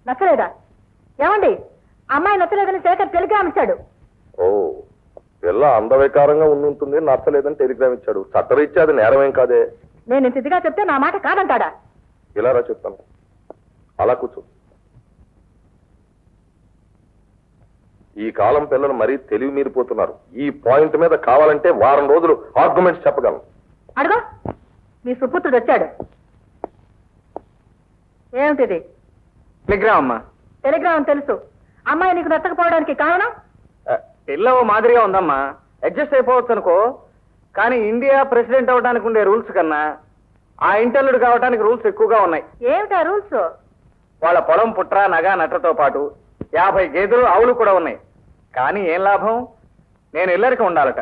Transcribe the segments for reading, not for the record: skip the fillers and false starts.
నచ్చలేదా? ఏమండి, అమ్మాయి నచ్చలేదని శేఖర్ టెలిగ్రామ్ ఇచ్చాడు. ఓ, పిల్ల అందవికారంగా ఉంటుంది, నచ్చలేదని టెలిగ్రామ్ ఇచ్చాడు. చట్టరీత్యా అది నేరమేం కాదే. నేను ఇంత ఇదిగా చెప్తే నా మాట కాదంటాడా? ఇలా రా చెప్తాను. అలా కూర్చో. ఈ కాలం పిల్లలు మరీ తెలివి మీరిపోతున్నారు. ఈ పాయింట్ మీద కావాలంటే వారం రోజులు ఆర్గ్యుమెంట్స్ చెప్పగలను. అడుగు, మీ సుపుత్రుడు వచ్చాడు. ఏమిటిది? టెలిగ్రామ్ అమ్మా. టెలిగ్రామ్ తెలుసు. అమ్మాయి నీకు నచ్చకపోవడానికి కారణం? పిల్ల మాదిరిగా ఉందమ్మా, అడ్జస్ట్ అయిపోవచ్చు అనుకో. కానీ ఇండియా ప్రెసిడెంట్ అవడానికి ఉండే రూల్స్ కన్నా ఆ ఇంటల్లుడు కావడానికి రూల్స్ ఎక్కువగా ఉన్నాయి. ఏమిటా రూల్స్? వాళ్ళ పొలం పుట్ర నగ నట్టతో పాటు 50 గేదెలు ఆవులు కూడా ఉన్నాయి. కానీ ఏం లాభం? నేను ఇల్లరికి ఉండాలట.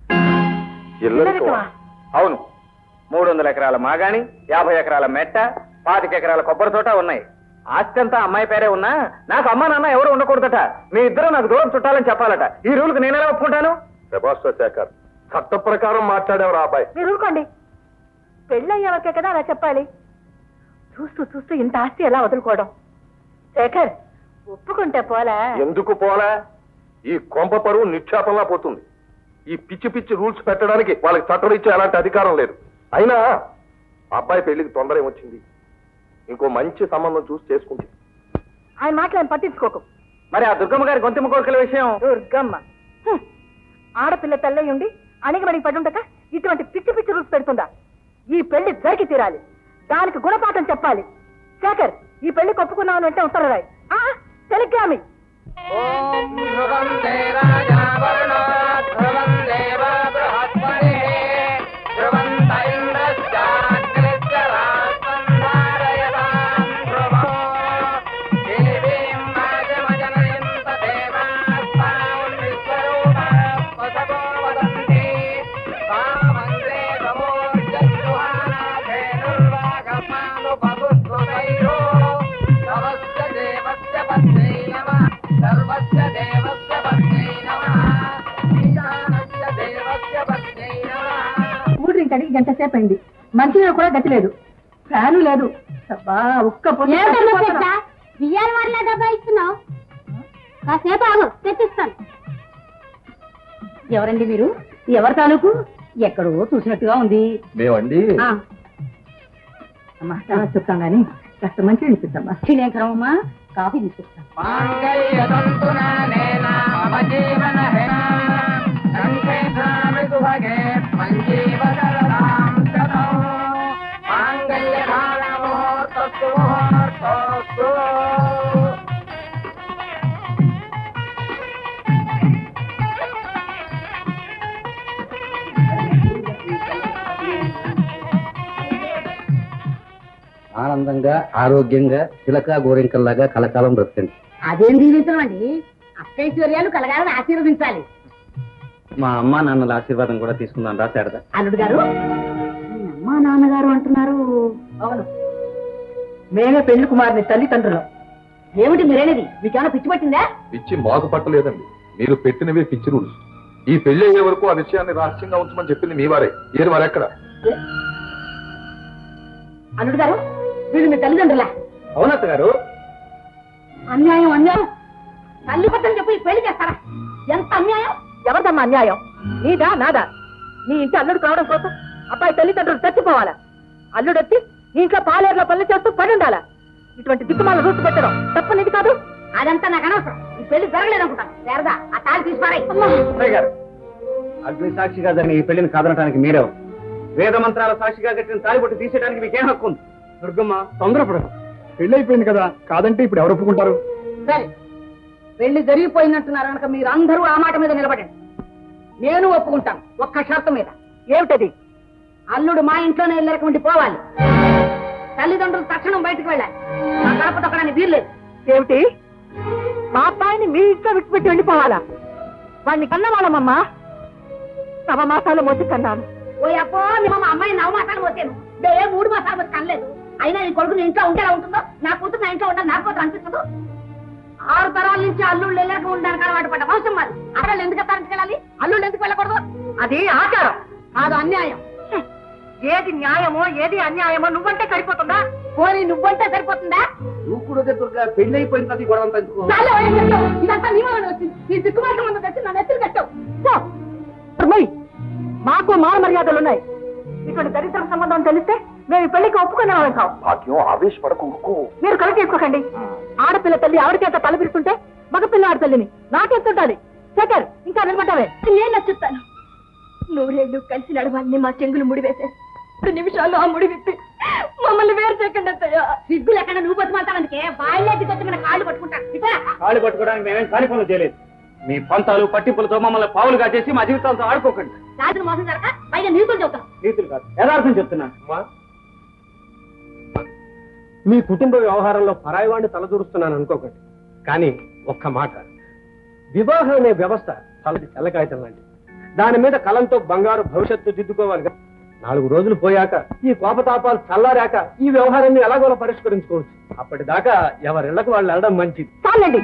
అవును, 300 ఎకరాల మాగాణి, 50 ఎకరాల మెట్ట, 25 ఎకరాల కొబ్బరి తోట ఉన్నాయి. ఆస్తి అంతా అమ్మాయి పేరే ఉన్నా నాకు అమ్మా నాన్న ఎవరు ఉండకూడదట. మీ ఇద్దరు నాకు దూరం చుట్టాలని చెప్పాలట. ఈ రూల్కి నేనెలా ఒప్పుకుంటాను? సెబాస్టర్ శేఖర్, చట్ట ప్రకారం మాట్లాడేవారు అబ్బాయి. మీరు ఊరుకోండి. పెళ్ళయ్యేవరకే కదా అలా చెప్పాలి. చూస్తూ చూస్తూ ఇంత ఆస్తి ఎలా వదులుకోవడం? శేఖర్, ఒప్పుకుంటే పోలా? ఎందుకు పోలా? ఈ కొంప పరువు నిక్షేపంలా పోతుంది. ఈ పిచ్చి పిచ్చి రూల్స్ పెట్టడానికి వాళ్ళకి చట్టరీత్యా ఎలాంటి అధికారం లేదు. అయినా అబ్బాయి పెళ్లికి తొందర ఏమొచ్చింది? ఇంకో మంచి సంబంధం చూసి చేసుకుంది. ఆయన మాటలను పట్టించుకోకు. మరి ఆ దుర్గమ్మ గారి గొంతెమ్మ కోరికల విషయం? దుర్గమ్మ ఆడపిల్ల తల్లై ఉండి అణిగిమణిగి పడి ఉండక ఇటువంటి పిచ్చి పిచ్చి రూల్స్ పెడుతుందా? ఈ పెళ్లి జరిగి తీరాలి. దానికి గుణపాఠం చెప్పాలి. శేఖర్, ఈ పెళ్లి కొప్పుకున్నాను అంటే ఉత్తర రాయి. టెలిగ్రామి. కడిగి గంట సేపు అయింది. మంచిగా కూడా గతి లేదు, ఫ్యాను లేదు. కాసేపు ఆగు, తెచ్చిస్తాను. ఎవరండి మీరు? ఎవరి తాలూకు? ఎక్కడో చూసినట్టుగా ఉంది. మేమండి అమ్మా, చాలా చెప్తాం గానీ కాస్త మంచిగా అనిపిద్దమ్మా. శ్రీలేంకరమ్మా, కాఫీ తీసుకొస్తాం. ఆనందంగా ఆరోగ్యంగా చిలక గోరింకల్లాగా కలకాలం బ్రతకండి. అదేం జీవితం అండి, అష్టైశ్వర్యాలు కలగాలని ఆశీర్వదించాలి. మా అమ్మా నాన్నల ఆశీర్వాదం కూడా తీసుకుందాం రా శారద. అల్లుడు గారు, అమ్మా నాన్నగారు అంటున్నారు? అవును, మేమే పెళ్లి కుమారుని తల్లిదండ్రులు. ఏమిటి మీరేనేది? మీకేమైనా పిచ్చి పట్టిందా? పిచ్చి మాకు పట్టలేదండి, మీరు పెట్టినవే పిచ్చి రూల్స్. ఈ పెళ్లి అయ్యే వరకు ఆ విషయాన్ని రహస్యంగా ఉంచమని చెప్పింది మీ వారే. ఏది వారెక్కడ? అల్లుడు గారు, వీళ్ళు మీ తల్లిదండ్రులా? అవునత్త గారు. అన్యాయం, అన్యాయం. తల్లి పట్టని చెప్పి పెళ్లి చేస్తారా? ఎంత అన్యాయం! ఎవరిదమ్మా అన్యాయం? నీదా నాదా? నీ ఇంటి అల్లుడు కావడం కోసం అబ్బాయి తల్లిదండ్రులు చచ్చిపోవాలా? అల్లుడు వచ్చి నీ ఇంట్లో పాలేరులో పనులు చేస్తూ పడి ఉండాలా? ఇటువంటి దిక్కుమాల రూల్స్ పెట్టడం తప్పనిది కాదు. అదంతా నాకు అనవసరం. ఈ పెళ్లి జరగలేదనుకుంటాను. శారదా, ఆ తాళి తీసిపారాయి. గారు, అగ్ని సాక్షిగా జరిగిన ఈ పెళ్లిని కాదనటానికి మీరే, వేద మంత్రాల సాక్షిగా కట్టిన తాళిబొట్టు తీసేయడానికి మీకేం హక్కు ఉంది? దుర్గమ్మ, తొందరపడదు. పెళ్లి అయిపోయింది కదా, కాదంటే ఇప్పుడు ఎవరు ఒప్పుకుంటారు? సరే, పెళ్లి జరిగిపోయినట్టున్నారు కనుక మీరు అందరూ ఆ మాట మీద నిలబడండి. నేను ఒప్పుకుంటాను, ఒక్క షరతు మీద. ఏమిటది? అల్లుడు మా ఇంట్లోనే ఇల్లరికి ఉండి పోవాలి. తల్లిదండ్రులు తక్షణం బయటకు వెళ్ళాలి. మా గడప తొక్కడానికి వీల్లేదు. ఏమిటి? మా అబ్బాయిని మీ ఇంట్లో విడిచిపెట్టి వెళ్ళిపోవాలా? వాడిని కన్నవాళ్ళమమ్మా. 9 మాసాలు మోసి కన్నాను. ఓ అప్పో, మా అమ్మాయి 9 మాసాలు మోసాను. 3 మాసాలు మోసి కనలేదు. అయినా నీ కొడుకు నీ ఇంట్లో ఉంటే ఎలా ఉంటుందో, నా కూతురు నా ఇంట్లో ఉండాలి నాకు అనిపిస్తుందో. 6 తరాల నుంచి అల్లుళ్ళు వెళ్ళక ఉండడానికి అలవాటు పడ్డ అవసరం మరి. అల్లుళ్ళు ఎందుకు తరచుకెళ్ళాలి? అల్లుళ్ళు ఎందుకు వెళ్ళకూడదు? అది ఆచారం కాదు, అన్యాయం. ఏది న్యాయమో ఏది అన్యాయమో నువ్వంటే సరిపోతుందా? పోనీ నువ్వంటే సరిపోతుందా? నువ్వు కూడా దుర్గా పెళ్లి అయిపోయిన తర్వాత గొడవ తెలుసుకో. ఇదంతా నీ వల్ల వచ్చింది. నీ దిక్కుమాటం ఉన్న తెచ్చి నన్ను ఎత్తులు కట్టావు. మాకు మాన మర్యాదలు ఉన్నాయి. ఇటువంటి దరిద్ర సంబంధం తెలిస్తే మేము పెళ్లికి ఒప్పుకునే వాళ్ళం కావు. భాగ్యం ఆవేశపడకు. మీరు కలెక్ట్ చేసుకోకండి. ఆడపిల్ల తల్లి ఆవిడకేత తలపిస్తుంటే మగపిల్ల ఆడపిల్లిని నాకెత్తుంటాది. శేఖర్ ఇంకా నిలబడ్డావే. నేను నచ్చుతాను. నూరేళ్లు కలిసి నడవాలని మా చెంగులు ముడివేసే 2 నిమిషాలు ఆ ముడి విప్పి మమ్మల్ని వేరు చేయకండి అత్తయ్య. సిగ్గులు ఎక్కడ నువ్వు బతిమాలతానందుకే బాయిలోకి తెచ్చి మన కాళ్ళు పట్టుకుంటాను. కాళ్ళు పట్టుకోవడానికి మేమేం కాని పనులు చేయలేదు. మీ పంతాలు పట్టింపులతో మమ్మల్ని పావులుగా చేసి మా జీవితాలతో ఆడుకోకండి. రాజును మోసం జరగ పైగా నీతులు చెబుతాను. నీతులు కాదు, యథార్థం చెప్తున్నాను. మీ కుటుంబ వ్యవహారంలో పరాయివాణ్ణి తలదూరుస్తున్నాను అనుకోకండి. కానీ ఒక్క మాట, వివాహం అనే వ్యవస్థ తలది తెల్లకాయతం లాంటి. దాని మీద కలంతో బంగారు భవిష్యత్తు దిద్దుకోవాలి. 4 రోజులు పోయాక ఈ కోపతాపాలు చల్లారాక ఈ వ్యవహారాన్ని ఎలాగోలా పరిష్కరించుకోవచ్చు. అప్పటిదాకా ఎవరిళ్లకు వాళ్ళు వెళ్ళడం మంచిది. చాలండి.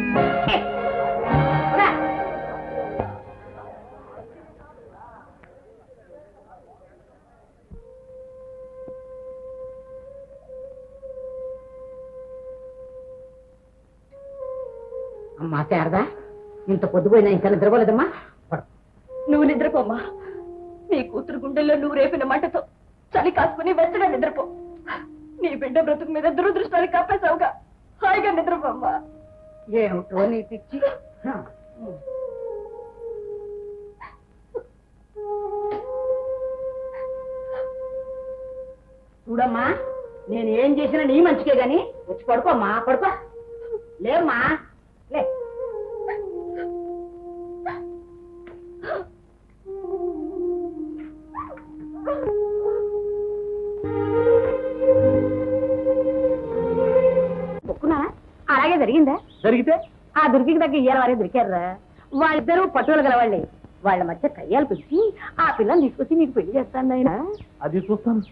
అమ్మా శారదా, ఇంత పొద్దుపోయినా ఇంకా నిద్రపోలేదమ్మా? నువ్వు నిద్రపోమ్మా. నీ కూతురు గుండెల్లో నువ్వు రేపిన మంటతో చలి కాసుకుని వెచ్చగా నిద్రపో. నీ బిడ్డ బ్రతుకు మీద దురదృష్టాన్ని కప్పేసావుగా. హాయిగా నిద్రపోమ్మా. ఏమిటో నీ పిచ్చి. చూడమ్మా, నేను ఏం చేసినా నీ మంచికే గాని వచ్చి పడుకోమ్మా. పడుకో. లేమ్మా, లే. ఒప్పుకున్నానా? అలాగే జరిగిందా? జరిగితే ఆ దుర్గికి దగ్గర ఇయ్యాల వారే దొరికారా? వాళ్ళిద్దరూ పట్టుదల గలవాళ్ళే. వాళ్ళ మధ్య కయ్యాలు పెట్టి ఆ పిల్లని తీసుకొచ్చి నీకు పెళ్లి చేస్తాను ఆయన. అది చూస్తాను.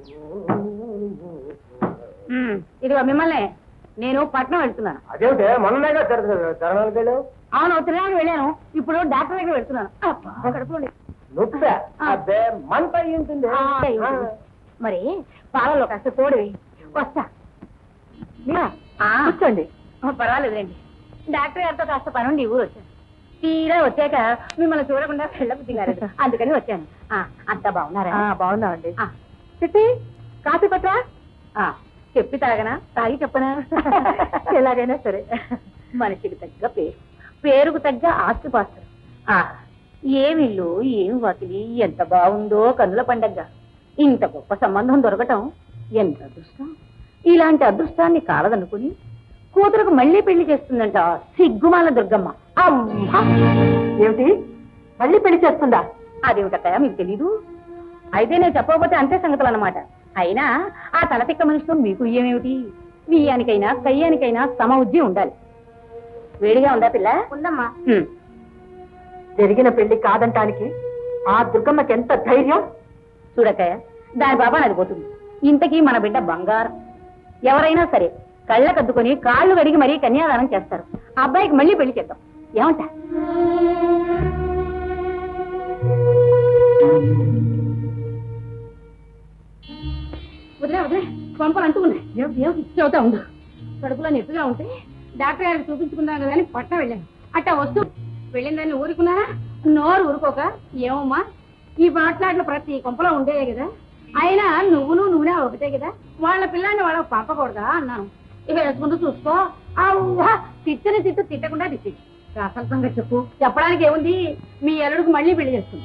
ఇదిగో మిమ్మల్ని, నేను పట్నం వెళ్తున్నాను. అదేమిటే మొన్నగా చరణాలకు వెళ్ళావు? అవును, తిరగడానికి వెళ్ళాను. ఇప్పుడు డాక్టర్ దగ్గర వెళ్తున్నాను. కడుపుండి నొప్పి అదే మంట ఉంటుంది. మరి పాలలో కాస్త తోడివి. వస్తా. కూర్చోండి. పర్వాలేదండి. డాక్టర్ గారితో కాస్త పనుండి ఊరు వచ్చాను. తీరా వచ్చాక మిమ్మల్ని చూడకుండా వెళ్ళబుద్ధి గారు, అందుకని వచ్చాను. అంతా బాగున్నారా? బాగున్నామండి. చెప్పి కాఫీ పట్టరా? చెప్పి తాగనా? తాగి చెప్పనా? ఎలాగైనా సరే. మనిషికి తగ్గ పేరు, పేరుకు తగ్గ ఆస్తిపాస్తులు. ఏమిల్లు ఏం వాకిలి, ఎంత బాగుందో కన్నుల పండగ. ఇంత గొప్ప సంబంధం దొరకటం ఎంత అదృష్టం. ఇలాంటి అదృష్టాన్ని కాలదనుకుని కూతురుకు మళ్ళీ పెళ్లి చేస్తుందంట సిగ్గుమాల దుర్గమ్మ. అమ్మా, ఏమిటి మళ్ళీ పెళ్లి చేస్తుందా? అదేమిటక్కయ్యా మీకు తెలీదు? అయితే నేను చెప్పకపోతే అంతే సంగతులు అన్నమాట. అయినా ఆ తలతిక్క మనిషితో మీకు ఏమేమిటి? బియ్యానికైనా కయ్యానికైనా సమ ఉజ్జి ఉండాలి. వేడిగా ఉందా పిల్ల? ఉందమ్మా. జరిగిన పెళ్లి కాదంటానికి ఆ దుర్గమ్మకి ఎంత ధైర్యం! చూడక్కయ్య, దాని బాబా అది పోతుంది. ఇంతకీ మన బిడ్డ బంగారం. ఎవరైనా సరే కళ్ళకద్దుకొని కాళ్ళు కడిగి మరీ కన్యాదానం చేస్తారు. ఆ అబ్బాయికి మళ్ళీ పెళ్లి చేద్దాం. ఏమంటా? వదిలే వదిలే, పంపలు అంటున్నాయి. ఏమిటి చెబుతా ఉండు. కడుపులో నొప్పిగా ఉంటే డాక్టర్ గారికి చూపించుకుందాం కదా అని పట్నం వెళ్ళాను. అట్టా వస్తూ వెళ్ళిందని ఊరుకున్నారా? నోరు ఊరుకోక. ఏమమ్మా, ఈ మాట్లాడిన ప్రతి కొంపలో ఉండేదే కదా. అయినా నువ్వునే ఒకటే కదా. వాళ్ళ పిల్లాన్ని వాళ్ళకి పంపకూడదా అన్నాను. ఇక వేసుకుంటూ చూసుకో. తిట్టని తిట్టకుండా తిట్టి అసలు సంగతి చెప్పు. చెప్పడానికి ఏముంది? మీ అల్లుడికి మళ్ళీ పెళ్లి చేస్తుంది.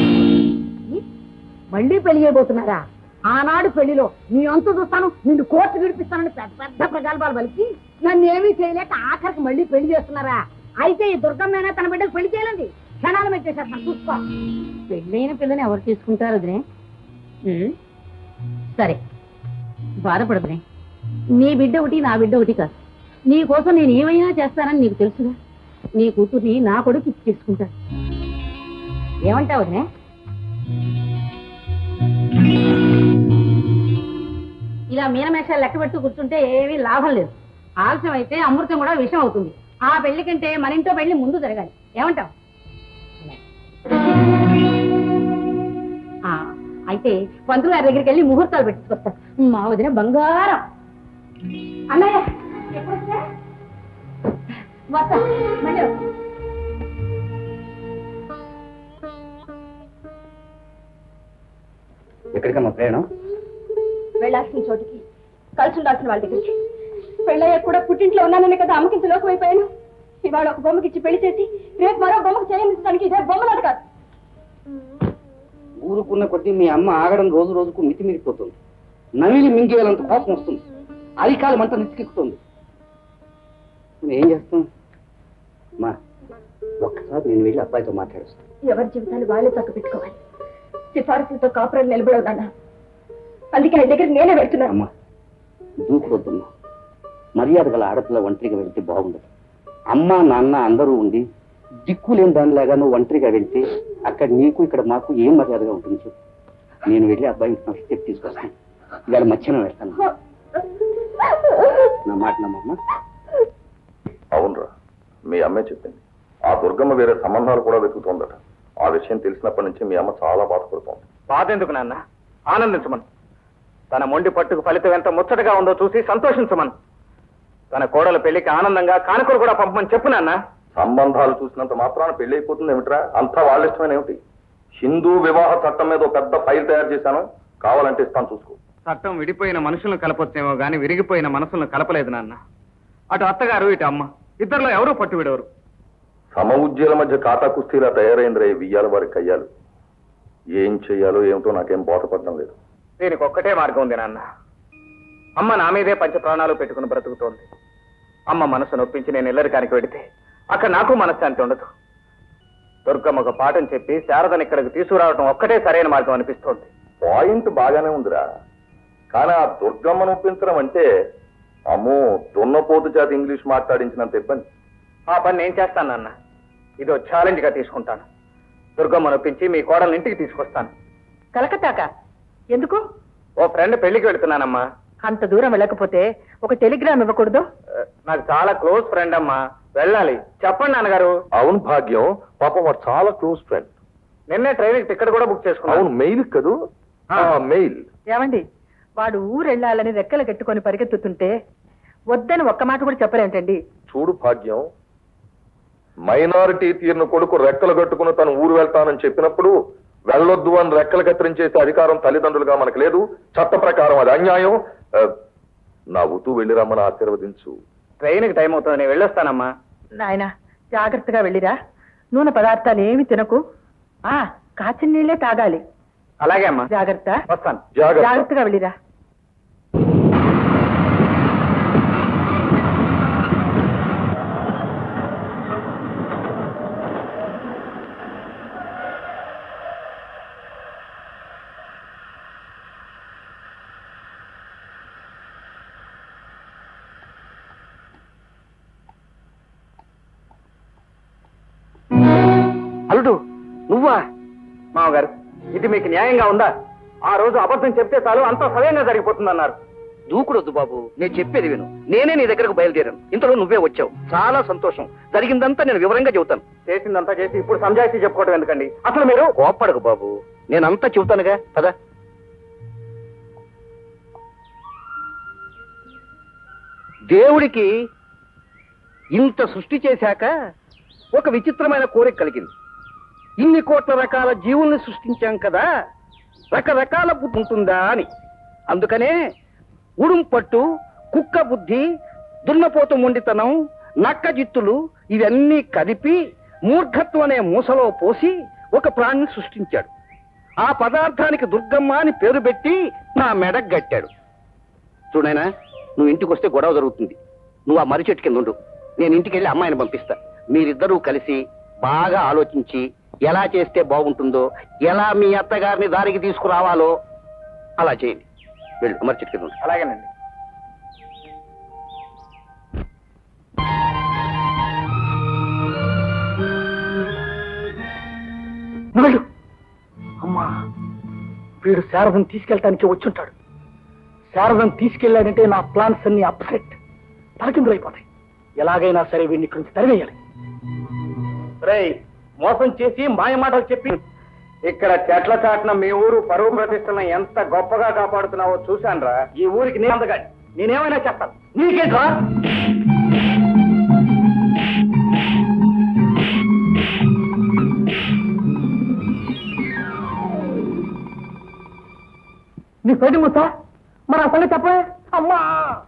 మళ్ళీ పెళ్లి చేయబోతున్నారా? ఆనాడు పెళ్లిలో నీ అంతు చూస్తాను, నిన్ను కోర్టు విడిపిస్తానని పెద్ద పెద్ద ప్రగల్భాలు పలికి నన్ను ఏమీ చేయలేక ఆఖరికి మళ్ళీ పెళ్లి చేస్తున్నారా? అయితే ఈ దుర్గమ్మేనా తన బిడ్డకు పెళ్లి చేయాలండి? క్షణాలు పెట్టేశారు. చూసుకో. పెళ్ళైన పిల్లని ఎవరు తీసుకుంటారు వదినే? సరే, బాధపడదునే. నీ బిడ్డ ఒకటి, నా బిడ్డ ఒకటి కాదు. నీ కోసం నేను ఏమైనా చేస్తానని నీకు తెలుసుగా. నీ కూతుర్ని నా కొడుకు ఇచ్చి చేసుకుంటాను. ఏమంటావు వదినే? ఇలా మీనమేషాలు లెక్క పెడుతూ కూర్చుంటే ఏమీ లాభం లేదు. ఆలస్యం అయితే అమృతం కూడా విషం అవుతుంది. ఆ పెళ్లి కంటే మన ఇంట్లో పెళ్లి ముందు జరగాలి. ఏమంటావు? అయితే పంతులు గారి దగ్గరికి వెళ్ళి ముహూర్తాలు పెట్టించుకొస్తా. మా వదిన బంగారం. అన్నయ్య ఎప్పుడు వస్తా? మళ్ళీ వస్తా. ఎక్కడికమ్మా ప్రయాణం? వెళ్ళాల్సిన చోటికి, కలిసి ఉండాల్సిన వాళ్ళ దగ్గరికి. పెళ్ళయ్య కూడా పుట్టింట్లో ఉన్నాననే కదా అమ్మకింత లోకం అయిపోయాను. ఇవాళ ఒక బొమ్మకిచ్చి పెళ్లి చేసి రేపు మరో బొమ్మకు చేయించడానికి ఇదే బొమ్మలాట కాదు. ఊరుకున్న కొద్దీ మీ అమ్మ ఆగడం రోజు రోజుకు మితిమిరిపోతుంది. నవిలి మింగేయాలంత కోపం వస్తుంది. అరికాలం అంతా నెత్తికెక్కుతుంది. ఏం చేస్తాం మా? ఒక్కసారి నేను వెళ్ళి అబ్బాయితో మాట్లాడుస్తాను. ఎవరి జీవితాలు వాళ్ళే చక్క పెట్టుకోవాలి. సిఫారసులతో కాపురాలు నిలబడవునా? అందుకే ఆయన దగ్గర నేనే వెళ్తున్నాను. అమ్మా దూకుపోతున్నా. మర్యాద గల ఆడపిల్ల ఒంటరిగా వెళ్తే బాగుండదు. అమ్మ నాన్న అందరూ ఉండి దిక్కులేని దానిలాగా నువ్వు ఒంటరిగా వెళ్తే అక్కడ నీకు ఇక్కడ మాకు ఏం మర్యాదగా ఉంటుంది చెప్పు. నేను వెళ్ళి అబ్బాయిని స్టెప్ తీసుకొస్తాను. ఇవాళ మధ్యాహ్నం వెళ్తాను. నా మాట నమ్మమ్మా. అవునరా, మీ అమ్మే చెప్పింది. ఆ దుర్గమ్మ వేరే సంబంధాలు కూడా వెతుకుతోందట. ఆ విషయం తెలిసినప్పటి నుంచి మీ అమ్మ చాలా బాధపడుతోంది. బాధ ఎందుకు నాన్న? ఆనందించమను. తన మొండి పట్టుకు ఫలితం ఎంత ముచ్చటగా ఉందో చూసి సంతోషించమను. తన కోడల పెళ్లికి ఆనందంగా కానుకలు కూడా పంపమని చెప్పు నాన్న. సంబంధాలు చూసినంత మాత్రాన పెళ్లి అయిపోతుంది ఏమిట్రా? అంతా వాళ్ళ ఇష్టమైన ఏమిటి? హిందూ వివాహ చట్టం మీద ఒక పెద్ద ఫైల్ తయారు చేశాను, కావాలంటే ఇస్తాను చూసుకో. చట్టం విడిపోయిన మనుషులను కలపొచ్చేమో గాని విరిగిపోయిన మనసులను కలపలేదు నాన్న. అటు అత్తగారు ఇటు అమ్మ ఇద్దరిలో ఎవరూ పట్టు విడవరు. సమ ఉద్యోగుల మధ్య కాటా కుస్తీలా తయారైందిరే వియ్యాల వారి కయ్యాలు. ఏం చెయ్యాలో ఏమిటో నాకేం బోధపడడం లేదు. దీనికి ఒక్కటే మార్గం ఉంది నాన్న. అమ్మ నా మీదే పంచ ప్రాణాలు పెట్టుకుని బ్రతుకుతోంది. అమ్మ మనసు నొప్పించి నేను ఇల్లరికానికి వెడితే అక్కడ నాకు మనశ్శాంతి ఉండదు. దుర్గమ్మ ఒక పాఠం చెప్పి శారదను ఇక్కడికి తీసుకురావడం ఒక్కటే సరైన మార్గం అనిపిస్తోంది. పాయింట్ బాగానే ఉందిరా, కానీ ఆ దుర్గమ్మను ఒప్పించడం అంటే అమ్మో దున్నపోతు జాతి ఇంగ్లీష్ మాట్లాడించినంత ఇబ్బంది. ఆ పని నేను చేస్తాను నాన్న. ఇదో ఛాలెంజ్ గా తీసుకుంటాను. దుర్గమ్మను ఒప్పించి మీ కోడల్ని ఇంటికి తీసుకొస్తాను. కలకత్తాక ఎందుకు? ఓ ఫ్రెండ్ పెళ్లికి వెళుతున్నానమ్మా. అంత దూరం వెళ్ళకపోతే ఒక టెలిగ్రామ్ ఇవ్వకూడదు? నాకు చాలా క్లోజ్ ఫ్రెండ్ అమ్మా, వెళ్ళాలి. చెప్పండి నాన్నగారు. అవును భాగ్యం, పాపం వాడు చాలా క్లోజ్ ఫ్రెండ్. నిన్నే ట్రైన్ టికెట్ కూడా బుక్ చేసుకున్నాను. అవును, మెయిల్ కదూ? మెయిల్. ఏమండి, వాడు ఊరు వెళ్ళాలని రెక్కలు కట్టుకొని పరిగెత్తుతుంటే వద్దని ఒక్క మాట కూడా చెప్పలేంటండి? చూడు భాగ్యం, మైనారిటీ తీరిన కొడుకు రెక్కలు కట్టుకుని తను ఊరు వెళ్తానని చెప్పినప్పుడు వెళ్ళొద్దు అని రెక్కలు కత్తిరించేసే అధికారం తల్లిదండ్రులుగా మనకు లేదు. చట్ట ప్రకారం అది అన్యాయం. నవ్వుతూ వెళ్ళి రమ్మని ఆశీర్వదించు. ట్రైన్కి టైం అవుతుంది, నేను వెళ్ళొస్తానమ్మా. నాయన జాగ్రత్తగా వెళ్ళిరా. నూనె పదార్థాలు ఏమి తినకు. కాచిన నీళ్లే తాగాలి. అలాగే అమ్మా, జాగ్రత్త. వస్తాను. జాగ్రత్తగా వెళ్ళిరా. అల్లుడు నువ్వా? మామగారు, ఇది మీకు న్యాయంగా ఉందా? ఆ రోజు అబద్ధం చెప్తే చాలు అంతా సవ్యంగా జరిగిపోతుందన్నారు. దూకుడొద్దు బాబు, నేను చెప్పేది విను. నేనే నీ దగ్గరకు బయలుదేరాను, ఇంతలో నువ్వే వచ్చావు. చాలా సంతోషం. జరిగిందంతా నేను వివరంగా చెబుతాను. చేసిందంతా చేసి ఇప్పుడు సంజాయిషీ చెప్పుకోవడం ఎందుకండి? అసలు మీరు కోప్పడకు బాబు, నేనంతా చెబుతానుగా పదా. దేవుడికి ఇంత సృష్టి చేశాక ఒక విచిత్రమైన కోరిక కలిగింది. ఇన్ని కోట్ల రకాల జీవుల్ని సృష్టించాం కదా, రకరకాల బుద్ధి ఉంటుందా అని. అందుకనే ఉడుం పట్టు, కుక్క బుద్ధి, దున్నపోతు మొండితనం, నక్క జిత్తులు ఇవన్నీ కలిపి మూర్ఖత్వం అనే మూసలో పోసి ఒక ప్రాణిని సృష్టించాడు. ఆ పదార్థానికి దుర్గమ్మ అని పేరు పెట్టి నా మెడకు గట్టాడు. చూడైనా, నువ్వు ఇంటికి వస్తే గొడవ జరుగుతుంది. నువ్వు ఆ మర్రి చెట్టు కింద ఉండు, నేను ఇంటికి వెళ్ళి అమ్మాయిని పంపిస్తా. మీరిద్దరూ కలిసి బాగా ఆలోచించి ఎలా చేస్తే బాగుంటుందో, ఎలా మీ అత్తగారిని దారికి తీసుకురావాలో అలా చేయండి. వెళ్ళు, మర్రి చెట్టు కింద ఉండు. అలాగేనండి. వెళ్ళు. అమ్మా, వీడు శారదను తీసుకెళ్ళటానికి వచ్చుంటాడు. శారదను తీసుకెళ్ళాడంటే నా ప్లాన్స్ అన్ని అప్సెట్, తలకిందులైపోతాయి. ఎలాగైనా సరే వీడిని ఇక్కడి నుంచి తరివేయాలి. రేయ్, మోసం చేసి మాయ మాటలు చెప్పి ఇక్కడ చెట్ల చాటున మీ ఊరు పరువు ప్రతిష్టలను ఎంత గొప్పగా కాపాడుతున్నావో చూశానురా. ఈ ఊరికి నేనేమైనా చెప్తాను. నీకేంట్రా? నీ పేరు ముస్తా మరి ఆ సంగతి చెప్పే. అమ్మా